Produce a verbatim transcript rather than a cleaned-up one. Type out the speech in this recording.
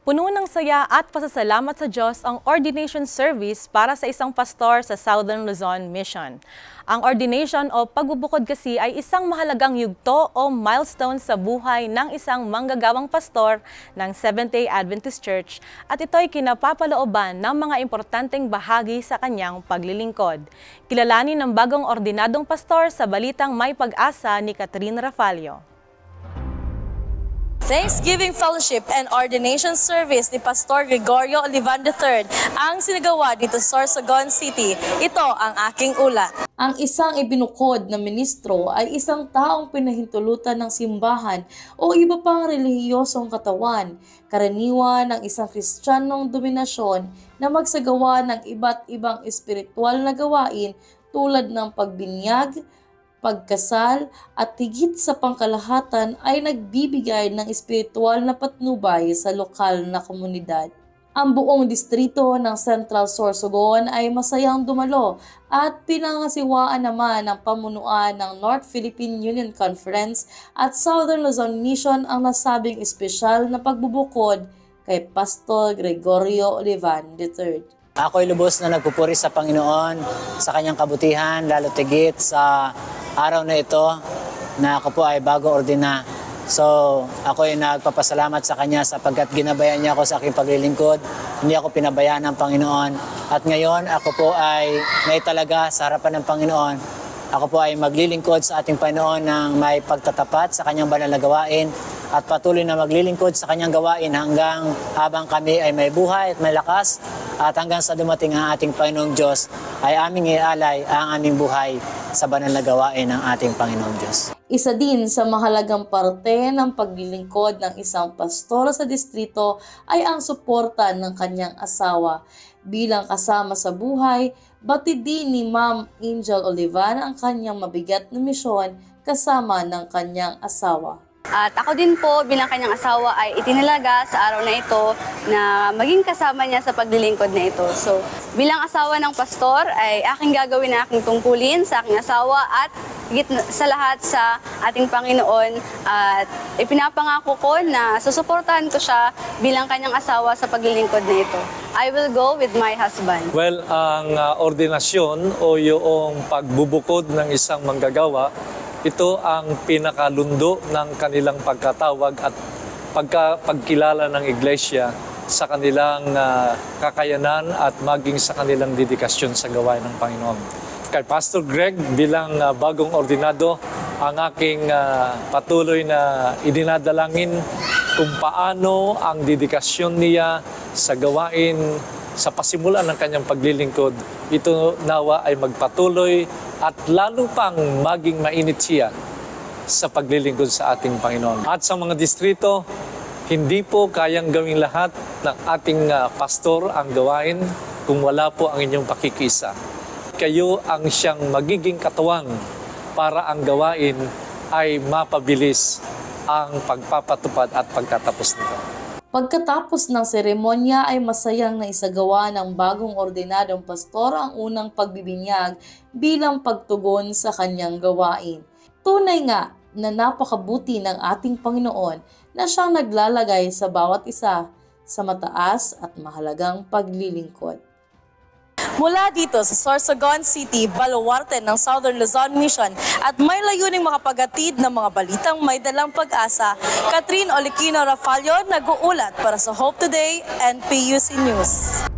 Puno ng saya at pasasalamat sa Diyos ang ordination service para sa isang pastor sa Southern Luzon Mission. Ang ordination o pagbubukod kasi ay isang mahalagang yugto o milestone sa buhay ng isang manggagawang pastor ng Seventh-day Adventist Church at ito'y kinapapalooban ng mga importanteng bahagi sa kanyang paglilingkod. Kilalanin ng bagong ordinadong pastor sa Balitang May Pag-asa ni Catherine Rafalio. Thanksgiving Fellowship and Ordination Service ni Pastor Gregorio Olivan the third ang sinagawa dito sa Sorsogon City. Ito ang aking ulat. Ang isang ibinukod na ministro ay isang taong pinahintulutan ng simbahan o iba pang relihiyosong katawan, karaniwan ng isang Kristiyanong dominasyon na magsagawa ng iba't ibang espiritual na gawain tulad ng pagbinyag, pagkasal at higit sa pangkalahatan ay nagbibigay ng espiritual na patnubay sa lokal na komunidad. Ang buong distrito ng Central Sorsogon ay masayang dumalo at pinangasiwaan naman ng pamunuan ng North Philippine Union Conference at Southern Luzon Mission ang nasabing espesyal na pagbubukod kay Pastor Gregorio Olivan the third. Ako'y lubos na nagpupuri sa Panginoon sa kanyang kabutihan, lalo tigit sa araw na ito na ako po ay bago ordina. So ako ay nagpapasalamat sa kanya sapagkat ginabayan niya ako sa aking paglilingkod. Hindi ako pinabayaan ng Panginoon. At ngayon ako po ay naitalaga sa harapan ng Panginoon. Ako po ay maglilingkod sa ating Panginoon ng may pagtatapat sa kanyang banal na gawain at patuloy na maglilingkod sa kanyang gawain hanggang habang kami ay may buhay at may lakas at hanggang sa dumating ang ating Panginoong Diyos ay aming ialay ang aming buhay sa banal na gawain ng ating Panginoong Diyos. Isa din sa mahalagang parte ng paglilingkod ng isang pastor sa distrito ay ang suporta ng kanyang asawa. Bilang kasama sa buhay, batid din ni Ma'am Angel Olivan ang kanyang mabigat na misyon kasama ng kanyang asawa. At ako din po bilang kanyang asawa ay itinalaga sa araw na ito na maging kasama niya sa paglilingkod na ito. So bilang asawa ng pastor ay aking gagawin na aking tungkulin sa aking asawa at higit sa lahat sa ating Panginoon at ipinapangako ko na susuportahan ko siya bilang kanyang asawa sa paglilingkod na ito. I will go with my husband. Well, ang uh, ordinasyon o yung pagbubukod ng isang manggagawa, ito ang pinakalundo ng kanilang pagkatawag at pagka, pagkilala ng iglesia sa kanilang uh, kakayanan at maging sa kanilang dedikasyon sa gawain ng Panginoon. Kay Pastor Greg bilang uh, bagong ordinado, ang aking uh, patuloy na idinadalangin kung paano ang dedikasyon niya sa gawain sa pasimulan ng kanyang paglilingkod, ito nawa ay magpatuloy at lalo pang maging mainit siya sa paglilingkod sa ating Panginoon. At sa mga distrito, hindi po kayang gawing lahat ng ating uh, pastor ang gawain kung wala po ang inyong pakikisa. Kayo ang siyang magiging katuwang para ang gawain ay mapabilis ang pagpapatupad at pagtatapos nito. Pagkatapos ng seremonya ay masayang naisagawa ng bagong ordinadong pastor ang unang pagbibinyag bilang pagtugon sa kanyang gawain. Tunay nga na napakabuti ng ating Panginoon na siyang naglalagay sa bawat isa sa mataas at mahalagang paglilingkod. Mula dito sa Sorsogon City, baluarte ng Southern Luzon Mission at may layuning makapagatid ng mga balitang may dalang pag-asa, Catherine Oliquino Rafalio nag-uulat para sa Hope Today and P U C News.